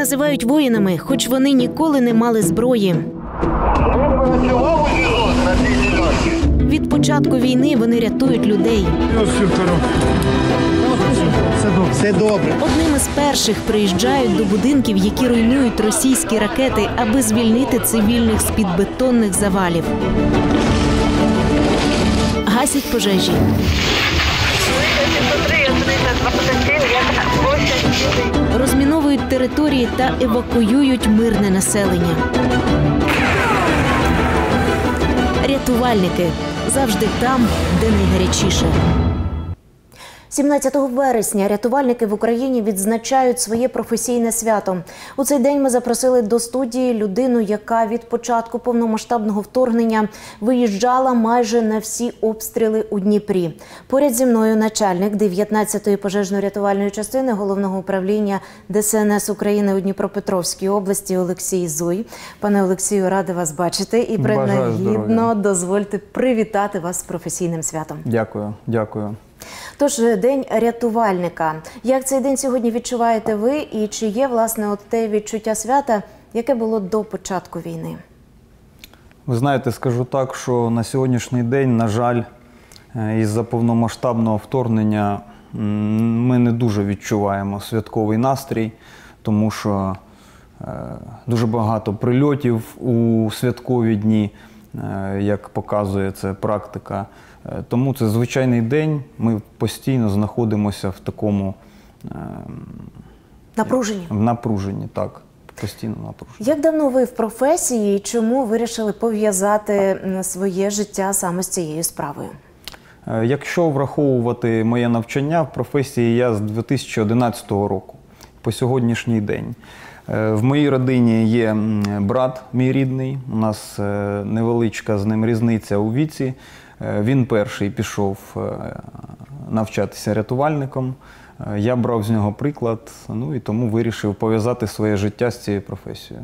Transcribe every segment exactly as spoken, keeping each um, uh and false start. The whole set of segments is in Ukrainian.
називають воїнами, хоч вони ніколи не мали зброї. Від початку війни вони рятують людей. Все добре. Одним із перших приїжджають до будинків, які руйнують російські ракети, аби звільнити цивільних з-під бетонних завалів. Гасять пожежі. Розміновують території та евакуюють мирне населення. Рятувальники завжди там, де найгарячіше. сімнадцятого вересня рятувальники в Україні відзначають своє професійне свято. У цей день ми запросили до студії людину, яка від початку повномасштабного вторгнення виїжджала майже на всі обстріли у Дніпрі. Поряд зі мною начальник дев'ятнадцятої пожежно-рятувальної частини Головного управління Де Се Ен Ес України у Дніпропетровській області Олексій Зуй. Пане Олексію, рада вас бачити і принагідно дозвольте привітати вас з професійним святом. Дякую, дякую. Тож, День рятувальника. Як цей день сьогодні відчуваєте ви і чи є, власне, от те відчуття свята, яке було до початку війни? Ви знаєте, скажу так, що на сьогоднішній день, на жаль, із-за повномасштабного вторгнення ми не дуже відчуваємо святковий настрій, тому що дуже багато прильотів у святкові дні, як показує це практика. Тому це звичайний день, ми постійно знаходимося в такому напруженні. В напруженні, так, постійно напруженні. Як давно ви в професії і чому вирішили пов'язати своє життя саме з цією справою? Якщо враховувати моє навчання в професії, я з дві тисячі одинадцятого року по сьогоднішній день. В моїй родині є брат мій рідний, у нас невеличка з ним різниця у віці. Він перший пішов навчатися рятувальником, я брав з нього приклад, ну і тому вирішив пов'язати своє життя з цією професією.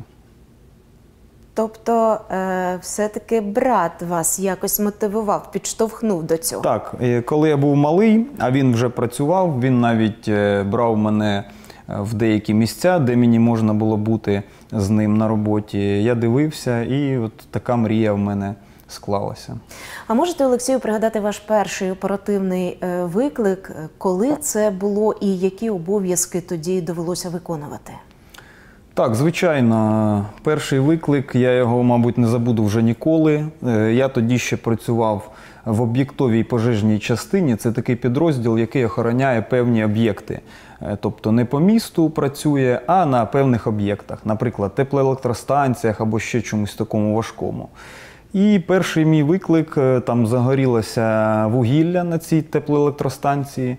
Тобто, е, все-таки брат вас якось мотивував, підштовхнув до цього? Так, коли я був малий, а він вже працював, він навіть брав мене в деякі місця, де мені можна було бути з ним на роботі. Я дивився, і от така мрія в мене склалася. А можете, Олексію, пригадати ваш перший оперативний виклик, коли це було і які обов'язки тоді довелося виконувати? Так, звичайно. Перший виклик, я його, мабуть, не забуду вже ніколи. Я тоді ще працював в об'єктовій пожежній частині. Це такий підрозділ, який охороняє певні об'єкти. Тобто не по місту працює, а на певних об'єктах. Наприклад, теплоелектростанціях або ще чомусь такому важкому. І перший мій виклик, там загорілося вугілля на цій теплоелектростанції.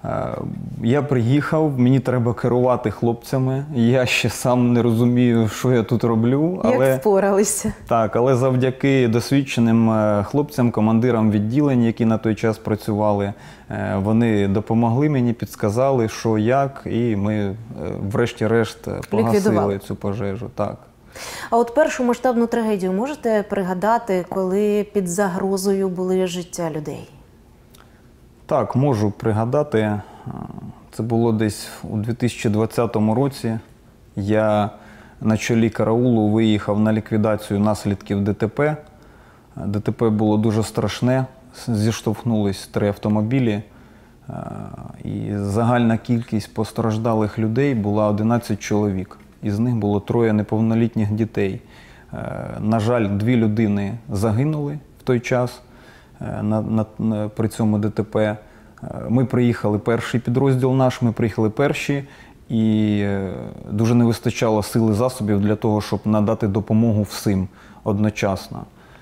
Я приїхав, мені треба керувати хлопцями. Я ще сам не розумію, що я тут роблю. Але, як впоралися? Так, але завдяки досвідченим хлопцям, командирам відділень, які на той час працювали, вони допомогли мені, підсказали, що, як, і ми врешті-решт погасили цю пожежу. Так. А от першу масштабну трагедію можете пригадати, коли під загрозою були життя людей? Так, можу пригадати. Це було десь у дві тисячі двадцятому році. Я на чолі караулу виїхав на ліквідацію наслідків Де Те Пе. Де Те Пе було дуже страшне. Зіштовхнулись три автомобілі. І загальна кількість постраждалих людей була одинадцять чоловік. Із них було троє неповнолітніх дітей. На жаль, дві людини загинули в той час на, на, на, при цьому Де Те Пе. Ми приїхали, перший підрозділ наш, ми приїхали перші, і дуже не вистачало сили засобів для того, щоб надати допомогу всім одночасно.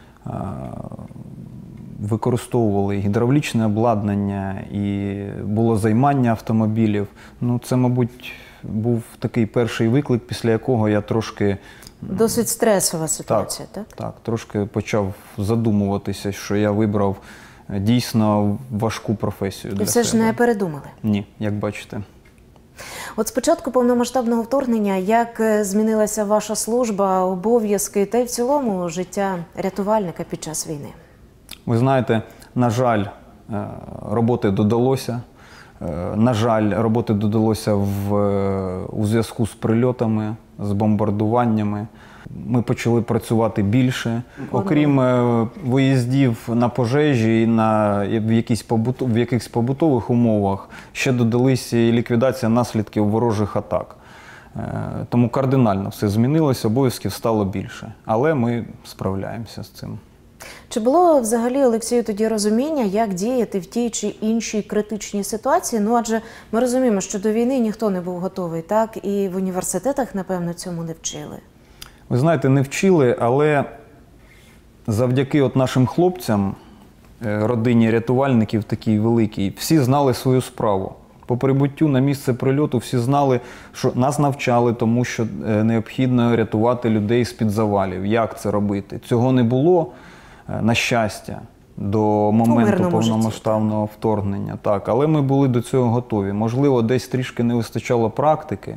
Використовували гідравлічне обладнання, і було займання автомобілів. Ну, це, мабуть, був такий перший виклик, після якого я трошки... Досить стресова ситуація, так? Так, так, трошки почав задумуватися, що я вибрав дійсно важку професію для І все себе. ж не передумали? Ні, як бачите. От з початку повномасштабного вторгнення, як змінилася ваша служба, обов'язки та й в цілому життя рятувальника під час війни? Ви знаєте, на жаль, роботи додалося. На жаль, роботи додалося в, у зв'язку з прильотами, з бомбардуваннями. Ми почали працювати більше. Окрім виїздів на пожежі і на, в, якісь побут, в якихось побутових умовах, ще додалися і ліквідація наслідків ворожих атак. Тому кардинально все змінилося, обов'язків стало більше. Але ми справляємося з цим. Чи було взагалі, Олексію, тоді розуміння, як діяти в тій чи іншій критичній ситуації? Ну, адже ми розуміємо, що до війни ніхто не був готовий, так? І в університетах, напевно, цьому не вчили. Ви знаєте, не вчили, але завдяки от нашим хлопцям, родині рятувальників такій великій, всі знали свою справу. По прибуттю на місце прильоту всі знали, що нас навчали, тому що необхідно рятувати людей з-під завалів. Як це робити? Цього не було, на щастя, до моменту повномасштабного вторгнення. Так, але ми були до цього готові. Можливо, десь трішки не вистачало практики,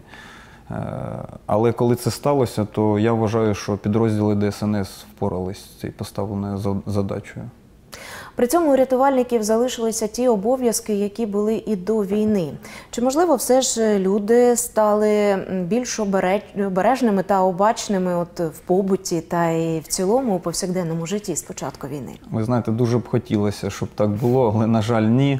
але коли це сталося, то я вважаю, що підрозділи Де Ес Ен Ес впорались з цією поставленою задачею. При цьому у рятувальників залишилися ті обов'язки, які були і до війни. Чи, можливо, все ж люди стали більш обережними та обачними от в побуті та і в цілому у повсякденному житті з початку війни? Ви знаєте, дуже б хотілося, щоб так було, але, на жаль, ні.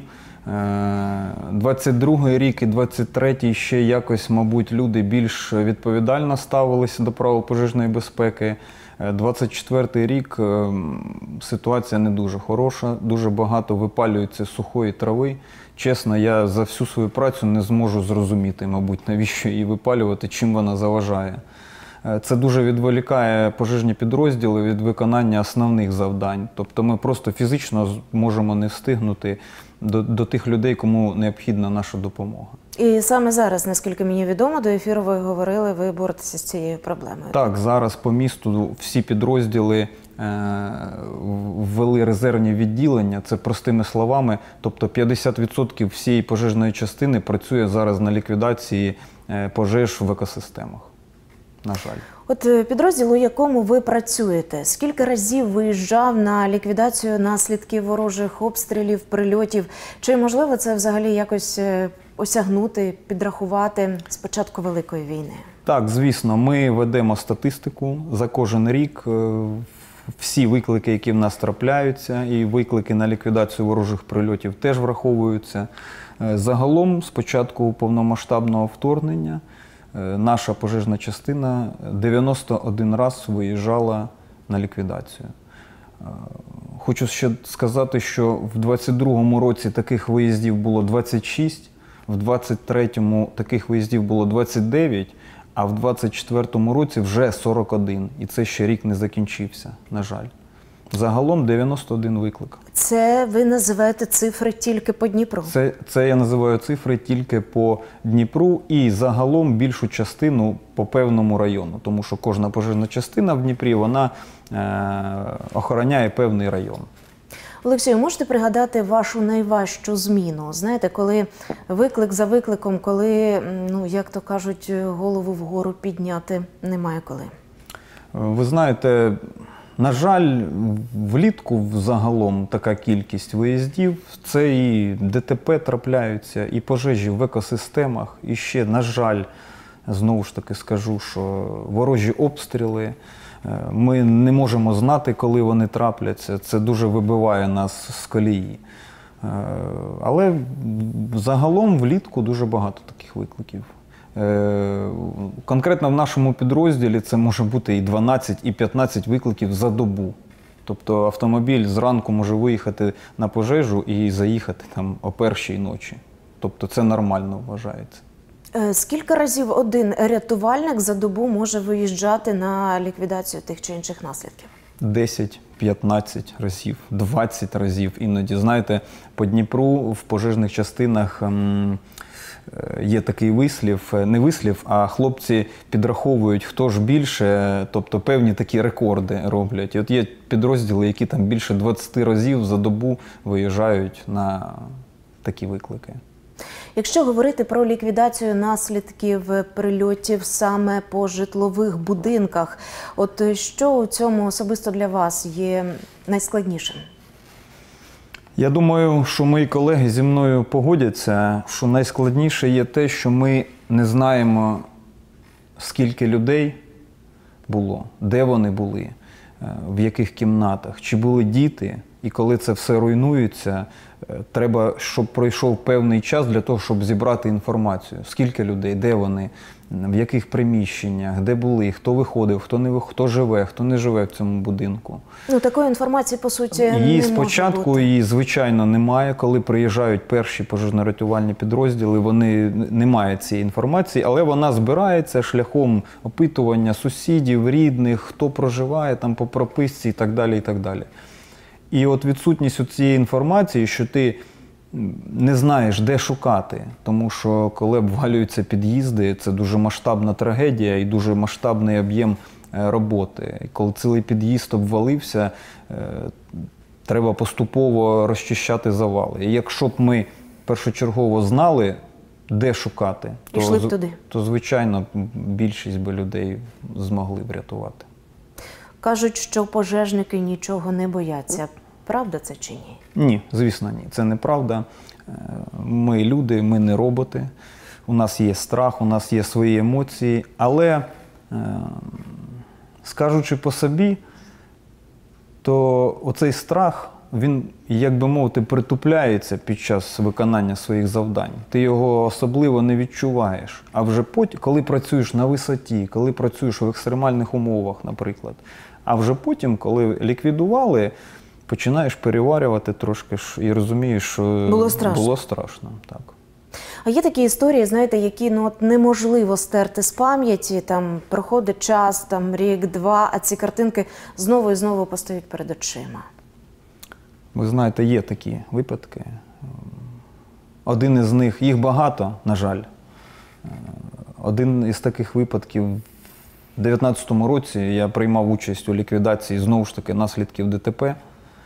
двадцять другий рік і двадцять третій ще якось, мабуть, люди більш відповідально ставилися до правил пожежної безпеки. двадцять четвертий рік ситуація не дуже хороша, дуже багато випалюється сухої трави. Чесно, я за всю свою працю не зможу зрозуміти, мабуть, навіщо її випалювати, чим вона заважає. Це дуже відволікає пожежні підрозділи від виконання основних завдань. Тобто ми просто фізично можемо не встигнути до, до тих людей, кому необхідна наша допомога. І саме зараз, наскільки мені відомо, до ефіру ви говорили, ви боретеся з цією проблемою. Так, зараз по місту всі підрозділи е, ввели резервні відділення, це простими словами, тобто п'ятдесят відсотків всієї пожежної частини працює зараз на ліквідації е, пожеж в екосистемах, на жаль. От підрозділ, у якому ви працюєте, скільки разів виїжджав на ліквідацію наслідків ворожих обстрілів, прильотів? Чи можливо це взагалі якось осягнути, підрахувати з початку Великої війни? Так, звісно, ми ведемо статистику за кожен рік. Всі виклики, які в нас трапляються, і виклики на ліквідацію ворожих прильотів теж враховуються. Загалом, з початку повномасштабного вторгнення, наша пожежна частина дев'яносто один раз виїжджала на ліквідацію. Хочу ще сказати, що в двадцять другому році таких виїздів було двадцять шість, в двадцять третьому таких виїздів було двадцять дев'ять, а в двадцять четвертому році вже сорок один. І це ще рік не закінчився, на жаль. Загалом дев'яносто один виклик. Це ви називаєте цифри тільки по Дніпру? Це, це я називаю цифри тільки по Дніпру і загалом більшу частину по певному району. Тому що кожна пожежна частина в Дніпрі, вона е, охороняє певний район. Олексію, можете пригадати вашу найважчу зміну? Знаєте, коли виклик за викликом, коли, ну, як то кажуть, голову вгору підняти немає коли? Ви знаєте, на жаль, влітку загалом така кількість виїздів, це і Де Те Пе трапляються, і пожежі в екосистемах, і ще, на жаль, знову ж таки скажу, що ворожі обстріли. Ми не можемо знати, коли вони трапляться, це дуже вибиває нас з колії. Але загалом влітку дуже багато таких викликів. Конкретно в нашому підрозділі це може бути і дванадцять, і п'ятнадцять викликів за добу. Тобто автомобіль зранку може виїхати на пожежу і заїхати там о першій ночі. Тобто це нормально вважається. Скільки разів один рятувальник за добу може виїжджати на ліквідацію тих чи інших наслідків? десять, п'ятнадцять разів, двадцять разів іноді. Знаєте, по Дніпру в пожежних частинах ем, є такий вислів, не вислів, а хлопці підраховують, хто ж більше, тобто певні такі рекорди роблять. І от є підрозділи, які там більше двадцяти разів за добу виїжджають на такі виклики. Якщо говорити про ліквідацію наслідків прильотів саме по житлових будинках, от що у цьому особисто для вас є найскладнішим? Я думаю, що мої колеги зі мною погодяться, що найскладніше є те, що ми не знаємо, скільки людей було, де вони були, в яких кімнатах, чи були діти. І коли це все руйнується, треба, щоб пройшов певний час для того, щоб зібрати інформацію. Скільки людей, де вони, в яких приміщеннях, де були, хто виходив, хто не виходив, хто живе, хто не живе в цьому будинку. Ну, такої інформації, по суті, не Її може спочатку бути. її, звичайно, немає. Коли приїжджають перші пожежно-рятувальні підрозділи, вони не мають цієї інформації, але вона збирається шляхом опитування сусідів, рідних, хто проживає там по прописці і так далі, і так далі. І от відсутність цієї інформації, що ти не знаєш, де шукати, тому що коли обвалюються під'їзди, це дуже масштабна трагедія і дуже масштабний об'єм роботи. І коли цілий під'їзд обвалився, треба поступово розчищати завали. І якщо б ми першочергово знали, де шукати, Пішли то, б туди. то, звичайно, більшість би людей змогли врятувати. Кажуть, що пожежники нічого не бояться. Правда це чи ні? Ні, звісно, ні. Це неправда. Ми люди, ми не роботи. У нас є страх, у нас є свої емоції. Але, скажучи по собі, то оцей страх, він, як би мовити, притупляється під час виконання своїх завдань. Ти його особливо не відчуваєш. А вже потім, коли працюєш на висоті, коли працюєш в екстремальних умовах, наприклад, а вже потім, коли ліквідували, починаєш переварювати трошки і розумієш, що було страшно. Було страшно, так. А є такі історії, знаєте, які ну, от неможливо стерти з пам'яті, там проходить час, там рік-два, а ці картинки знову і знову постають перед очима. Ви знаєте, є такі випадки. Один із них, їх багато, на жаль. Один із таких випадків, в дев'ятнадцятому році я приймав участь у ліквідації, знову ж таки, наслідків ДТП.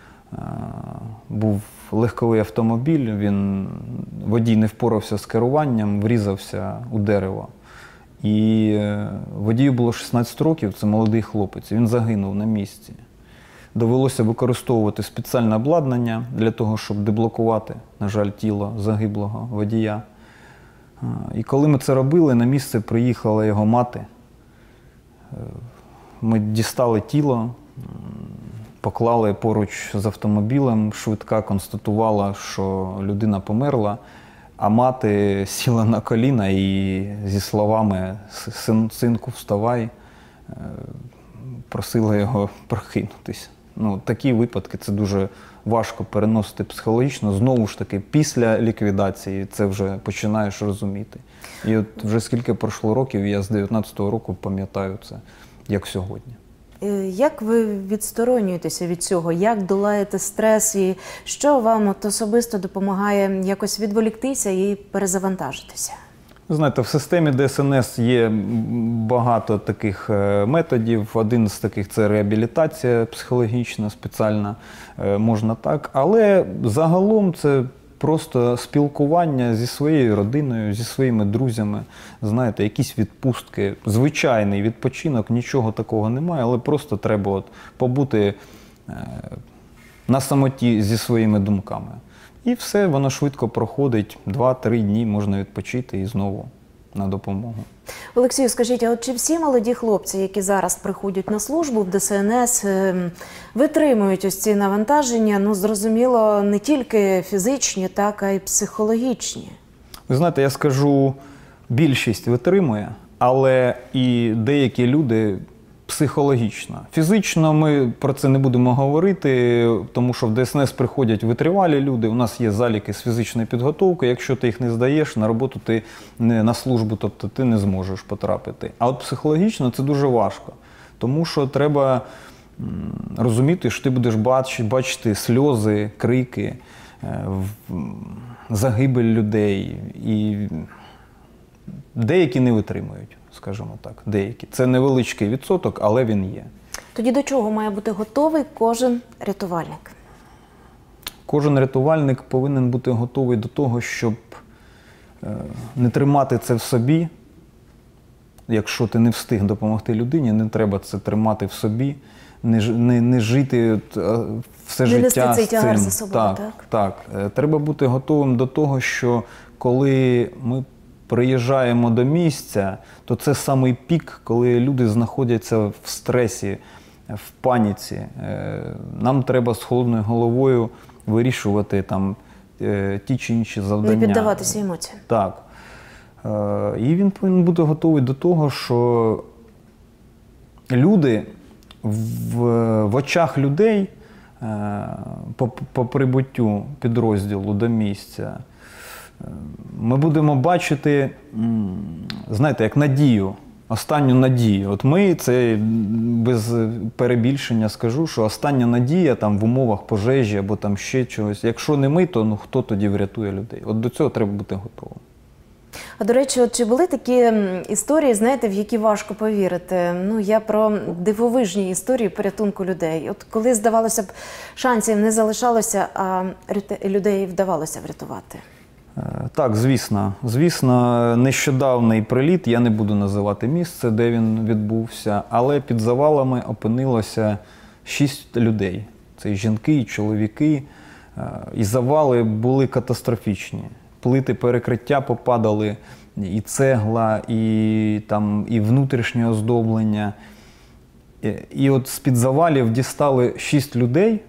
Був легковий автомобіль, він, водій не впорався з керуванням, врізався у дерево. І водію було шістнадцять років, це молодий хлопець, він загинув на місці. Довелося використовувати спеціальне обладнання для того, щоб деблокувати, на жаль, тіло загиблого водія. І коли ми це робили, на місце приїхала його мати. Ми дістали тіло, поклали поруч з автомобілем, швидка констатувала, що людина померла, а мати сіла на коліна і зі словами «Син, синку, вставай», просила його прокинутися. Ну, такі випадки це дуже важко переносити психологічно. Знову ж таки, після ліквідації це вже починаєш розуміти. І от вже скільки пройшло років, я з дев'ятнадцятого року пам'ятаю це, як сьогодні. Як ви відсторонюєтеся від цього? Як долаєте стрес? І що вам от особисто допомагає якось відволіктися і перезавантажитися? Ви знаєте, в системі Д С Н С є багато таких методів. Один з таких – це реабілітація психологічна, спеціальна, можна так. Але загалом це просто спілкування зі своєю родиною, зі своїми друзями, знаєте, якісь відпустки, звичайний відпочинок, нічого такого немає, але просто треба от побути на самоті зі своїми думками. І все, воно швидко проходить, два-три дні можна відпочити і знову на допомогу. Олексію, скажіть, а от чи всі молоді хлопці, які зараз приходять на службу в Д С Н С, витримують ось ці навантаження, ну, зрозуміло, не тільки фізичні, так, а й психологічні? Ви знаєте, я скажу, більшість витримує, але і деякі люди психологічно. Фізично ми про це не будемо говорити, тому що в Д С Н С приходять витривалі люди, у нас є заліки з фізичної підготовки, якщо ти їх не здаєш, на роботу ти не на службу, тобто ти не зможеш потрапити. А от психологічно це дуже важко, тому що треба розуміти, що ти будеш бачити сльози, крики, загибель людей, і деякі не витримують. Скажімо так, деякі. Це невеличкий відсоток, але він є. Тоді до чого має бути готовий кожен рятувальник? Кожен рятувальник повинен бути готовий до того, щоб не тримати це в собі. Якщо ти не встиг допомогти людині, не треба це тримати в собі. не, ж- не, не жити от, е, все Не життя нести цей з тягар цим. за собою, так, так? так. Е, Треба бути готовим до того, що коли ми приїжджаємо до місця, то це самий пік, коли люди знаходяться в стресі, в паніці. Е, Нам треба з холодною головою вирішувати там е, ті чи інші завдання. Не піддаватися емоціям. Так. Е, І він повинен бути готовий до того, що люди в, в очах людей е, по, по прибуттю підрозділу до місця е, ми будемо бачити, м, знаєте, як надію, останню надію. От ми, це без перебільшення скажу, що остання надія там в умовах пожежі або там ще чогось. Якщо не ми, то ну, хто тоді врятує людей? От до цього треба бути готовим. А до речі, от чи були такі м, історії, знаєте, в які важко повірити? Ну, я про дивовижні історії порятунку людей. От коли, здавалося б, шансів не залишалося, а рюте- людей вдавалося врятувати. Е, Так, звісно. Звісно, нещодавний приліт, я не буду називати місце, де він відбувся, але під завалами опинилося шість людей. Це і жінки, і чоловіки. Е, І завали були катастрофічні. Плити перекриття попадали, і цегла, і, там, і внутрішнє оздоблення. І, і от з-під завалів дістали шість людей,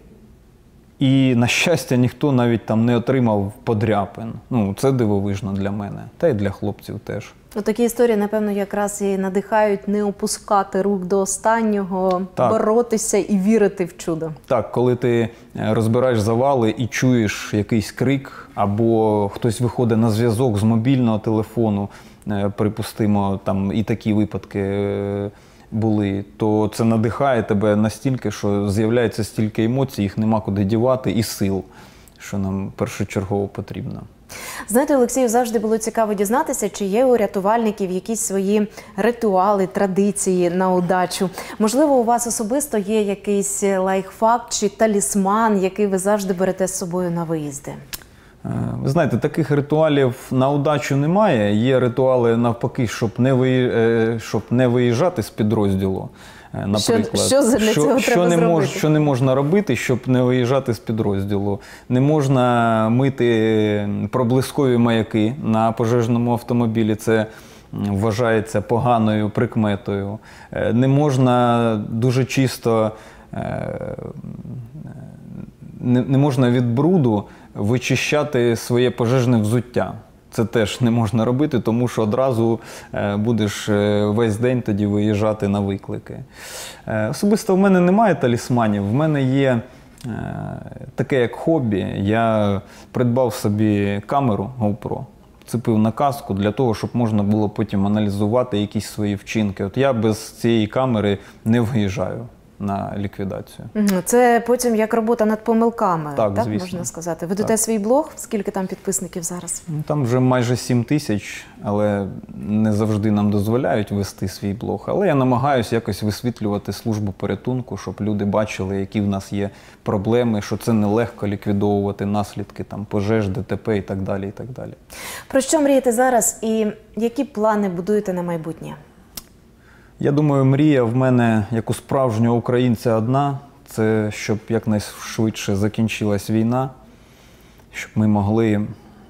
і, на щастя, ніхто навіть там не отримав подряпин. Ну, це дивовижно для мене, та й для хлопців теж. От такі історії, напевно, якраз і надихають не опускати рук до останнього, Так. боротися і вірити в чудо. Так, коли ти е, розбираєш завали і чуєш якийсь крик, або хтось виходить на зв'язок з мобільного телефону, е, припустимо, там і такі випадки е, були, то це надихає тебе настільки, що з'являється стільки емоцій, їх нема куди дівати, і сил, що нам першочергово потрібно. Знаєте, Олексію, завжди було цікаво дізнатися, чи є у рятувальників якісь свої ритуали, традиції на удачу. Можливо, у вас особисто є якийсь лайфхак чи талісман, який ви завжди берете з собою на виїзди? Е, Ви знаєте, таких ритуалів на удачу немає. Є ритуали навпаки, щоб не, виї... е, щоб не виїжджати з підрозділу. Е, Наприклад, що для цього що, треба не мож... зробити? що не можна робити, щоб не виїжджати з підрозділу. Не можна мити проблискові маяки на пожежному автомобілі. Це м, вважається поганою прикметою. Е, Не можна дуже чисто, е, не, не можна від бруду вичищати своє пожежне взуття. Це теж не можна робити, тому що одразу е, будеш е, весь день тоді виїжджати на виклики. Е, Особисто в мене немає талісманів, в мене є е, таке як хобі. Я придбав собі камеру GoPro, цепив на каску для того, щоб можна було потім аналізувати якісь свої вчинки. От я без цієї камери не виїжджаю на ліквідацію. Мгм. Це потім як робота над помилками, Так, так, звісно. можна сказати. Ведете Так. свій блог? Скільки там підписників зараз? Ну, Там вже майже сім тисяч, але не завжди нам дозволяють вести свій блог. Але я намагаюся якось висвітлювати службу порятунку, щоб люди бачили, які в нас є проблеми, що це нелегко ліквідовувати наслідки там, пожеж, ДТП і так далі. І так далі. Про що мрієте зараз і які плани будуєте на майбутнє? Я думаю, мрія в мене, як у справжнього українця, одна – це щоб якнайшвидше закінчилась війна, щоб ми могли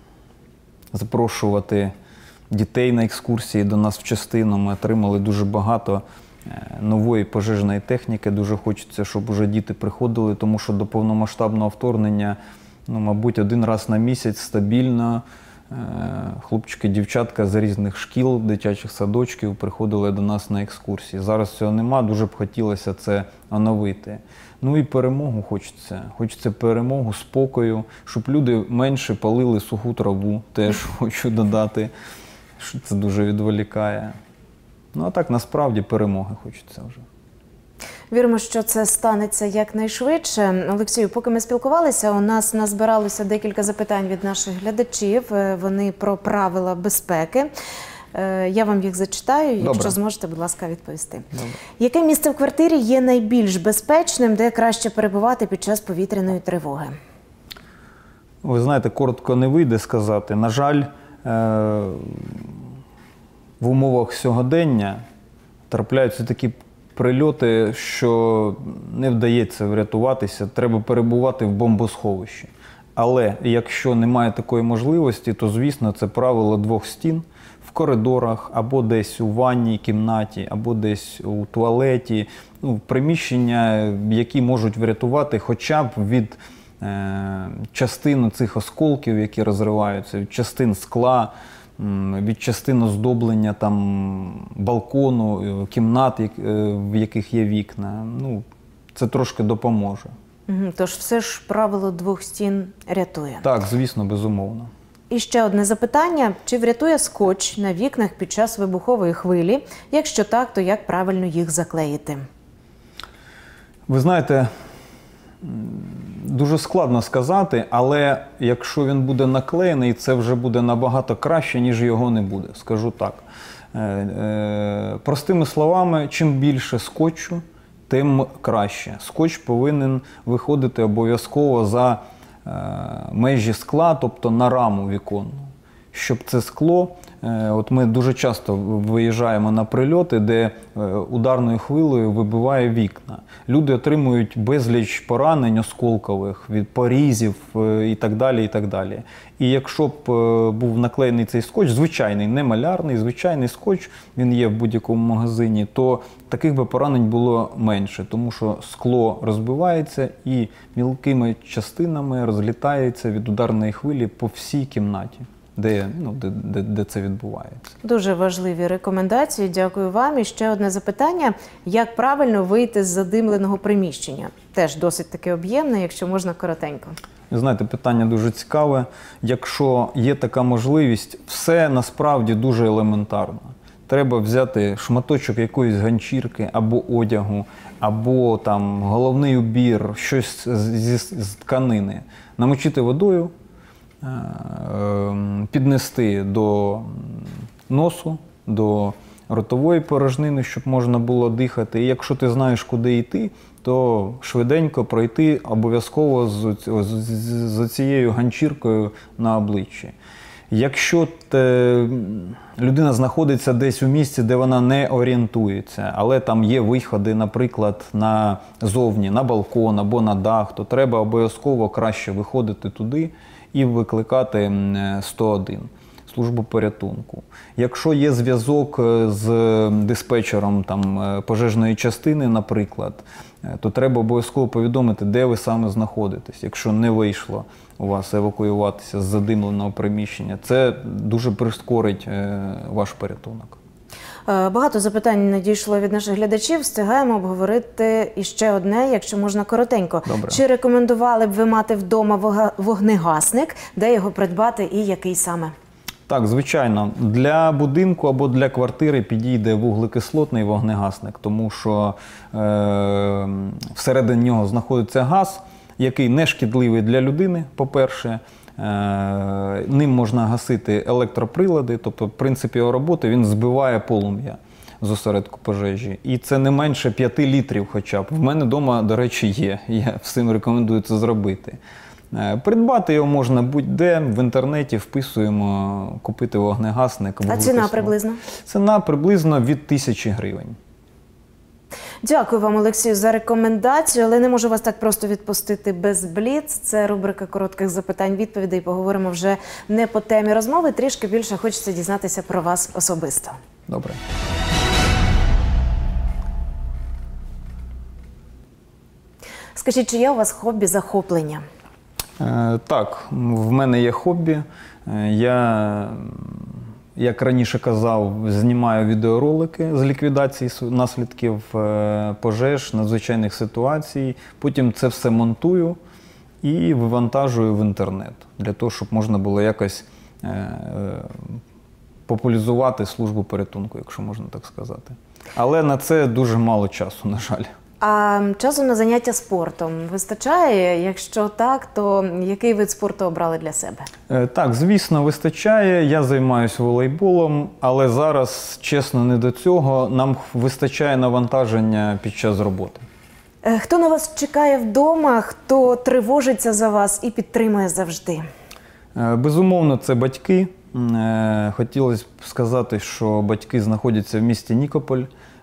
запрошувати дітей на екскурсії до нас в частину. Ми отримали дуже багато е, нової пожежної техніки. Дуже хочеться, щоб уже діти приходили, тому що до повномасштабного вторгнення, ну, мабуть, один раз на місяць стабільно е, хлопчики, дівчатка з різних шкіл, дитячих садочків приходили до нас на екскурсії. Зараз цього нема, дуже б хотілося це оновити. Ну і перемогу хочеться. Хочеться перемогу, спокою, щоб люди менше палили суху траву, теж хочу додати, що це дуже відволікає. Ну а так, насправді, перемоги хочеться вже. Віримо, що це станеться якнайшвидше. Олексію, поки ми спілкувалися, у нас назбиралося декілька запитань від наших глядачів. Е, Вони про правила безпеки. Е, Я вам їх зачитаю, якщо Добре. зможете, будь ласка, відповісти. Добре. Яке місце в квартирі є найбільш безпечним, де краще перебувати під час повітряної тривоги? Ви знаєте, коротко не вийде сказати. На жаль, е, в умовах сьогодення трапляються такі прильоти, що не вдається врятуватися, треба перебувати в бомбосховищі. Але якщо немає такої можливості, то, звісно, це правило двох стін в коридорах, або десь у ванній кімнаті, або десь у туалеті, ну, приміщення, які можуть врятувати хоча б від е, частини цих осколків, які розриваються, від частин скла, від частин оздоблення там, балкону, кімнат, в яких є вікна. Ну, це трошки допоможе. Тож все ж правило двох стін рятує. Так, звісно, безумовно. І ще одне запитання. Чи врятує скотч на вікнах під час вибухової хвилі? Якщо так, то як правильно їх заклеїти? Ви знаєте, дуже складно сказати, але якщо він буде наклеєний, це вже буде набагато краще, ніж його не буде, скажу так. Простими словами, чим більше скотчу, тим краще. Скотч повинен виходити обов'язково за межі скла, тобто на раму віконну. Щоб це скло, от ми дуже часто виїжджаємо на прильоти, де ударною хвилею вибиває вікна. Люди отримують безліч поранень осколкових, від порізів і так далі, і так далі. І якщо б був наклеєний цей скотч, звичайний, не малярний, звичайний скотч, він є в будь-якому магазині, то таких би поранень було менше, тому що скло розбивається і мілкими частинами розлітається від ударної хвилі по всій кімнаті. Де, ну, де, де, де це відбувається. Дуже важливі рекомендації. Дякую вам. І ще одне запитання. Як правильно вийти з задимленого приміщення? Теж досить таки об'ємне, якщо можна коротенько. Ви знаєте, питання дуже цікаве. Якщо є така можливість, все насправді дуже елементарно. Треба взяти шматочок якоїсь ганчірки або одягу, або там головний убір, щось зі, з тканини. Намочити водою, піднести до носу, до ротової порожнини, щоб можна було дихати. І якщо ти знаєш, куди йти, то швиденько пройти обов'язково з, з, з цією ганчіркою на обличчі. Якщо те, людина знаходиться десь у місці, де вона не орієнтується, але там є виходи, наприклад, назовні, на балкон або на дах, то треба обов'язково краще виходити туди і викликати сто один, службу порятунку. Якщо є зв'язок з диспетчером там, пожежної частини, наприклад, то треба обов'язково повідомити, де ви саме знаходитесь, якщо не вийшло у вас евакуюватися з задимленого приміщення. Це дуже прискорить ваш порятунок. Багато запитань надійшло від наших глядачів. Встигаємо обговорити іще одне, якщо можна коротенько. Добре. Чи рекомендували б ви мати вдома вогнегасник, де його придбати і який саме? Так, звичайно. Для будинку або для квартири підійде вуглекислотний вогнегасник, тому що е, всередині нього знаходиться газ, який не шкідливий для людини, по-перше. Е, ним можна гасити електроприлади, тобто в принципі його роботи він збиває полум'я з осередку пожежі. І це не менше п'яти літрів хоча б. В мене вдома, до речі, є. Я всім рекомендую це зробити. Придбати його можна будь-де, в інтернеті вписуємо, купити вогнегасник. А ціна приблизно? Ціна приблизно від тисячі гривень. Дякую вам, Олексію, за рекомендацію, але не можу вас так просто відпустити без бліц. Це рубрика коротких запитань-відповідей. Поговоримо вже не по темі розмови, трішки більше хочеться дізнатися про вас особисто. Добре. Скажіть, чи є у вас хобі-захоплення? Е, так, в мене є хобі. Я, як раніше казав, знімаю відеоролики з ліквідації наслідків пожеж, надзвичайних ситуацій. Потім це все монтую і вивантажую в інтернет, для того, щоб можна було якось е, популяризувати службу порятунку, якщо можна так сказати. Але на це дуже мало часу, на жаль. А часу на заняття спортом вистачає? Якщо так, то який вид спорту обрали для себе? Так, звісно, вистачає. Я займаюся волейболом, але зараз, чесно, не до цього. Нам вистачає навантаження під час роботи. Хто на вас чекає вдома, хто тривожиться за вас і підтримує завжди? Безумовно, це батьки. Хотілося б сказати, що батьки знаходяться в місті Нікополь.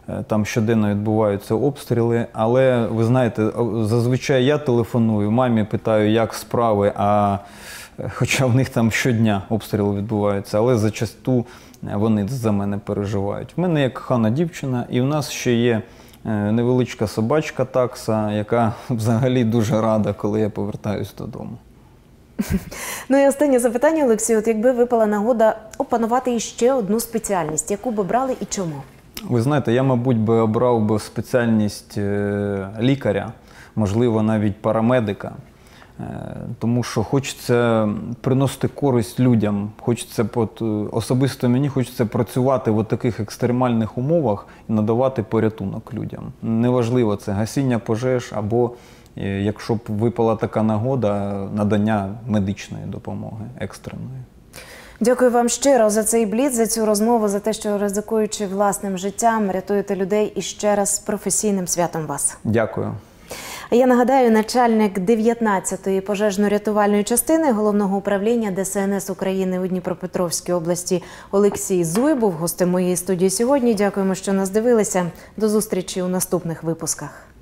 е, там щоденно відбуваються обстріли. Але ви знаєте, зазвичай я телефоную, мамі питаю, як справи, а хоча в них там щодня обстріли відбуваються, але зачасту вони за мене переживають. В мене є кохана дівчина, і в нас ще є невеличка собачка такса, яка взагалі дуже рада, коли я повертаюсь додому. Ну і останнє запитання, Олексій. От якби випала нагода опанувати іще одну спеціальність, яку б обрали і чому? Ви знаєте, я, мабуть, би обрав би спеціальність лікаря, можливо, навіть парамедика. Тому що хочеться приносити користь людям, хочеться, от, особисто мені хочеться працювати в таких екстремальних умовах і надавати порятунок людям. Неважливо, це гасіння пожеж або, якщо б випала така нагода, надання медичної допомоги екстреної. Дякую вам щиро за цей бліц, за цю розмову, за те, що, ризикуючи власним життям, рятуєте людей, і ще раз з професійним святом вас. Дякую. А я нагадаю, начальник дев'ятнадцятої пожежно-рятувальної частини Головного управління Де Се Ен Ес України у Дніпропетровській області Олексій Зуй був гостем моєї студії сьогодні. Дякуємо, що нас дивилися. До зустрічі у наступних випусках.